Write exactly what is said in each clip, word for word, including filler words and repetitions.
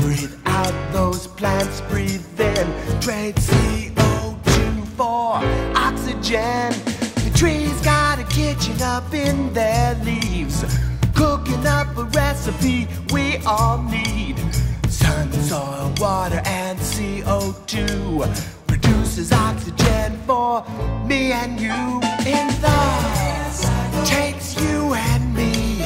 breathe out, those plants breathe in. Trade C O two for oxygen. The trees got a kitchen up in their leaves, cooking up a recipe we all need. Sun, soil, water, and C O two produces oxygen for me and you. In the takes you and me.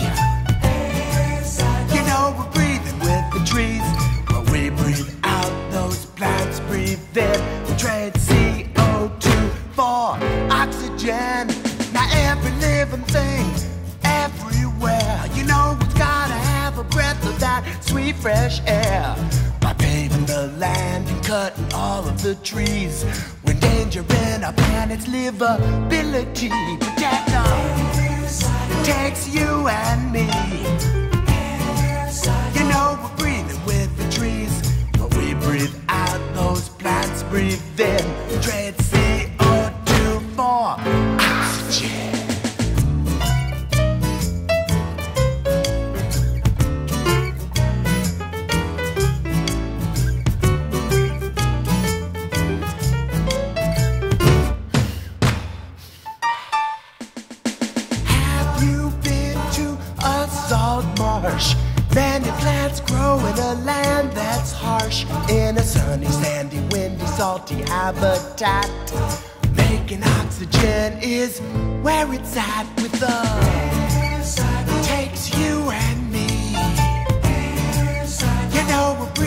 You know we're breathing with the trees, but we breathe out, those plants breathe in. We trade C O two for oxygen. Now every living thing, everywhere, you know it's gotta have a breath of that sweet fresh air. By paving the land and cutting all of the trees, we're endangering our planet's livability. Protect us, it takes you and me. You know we're breathing with the trees, but we breathe out, those plants breathe in. We trade C O two for oxygen. Marsh. Many plants grow in a land that's harsh, in a sunny, sandy, windy, salty habitat. Making oxygen is where it's at with us. It takes you and me. You know we're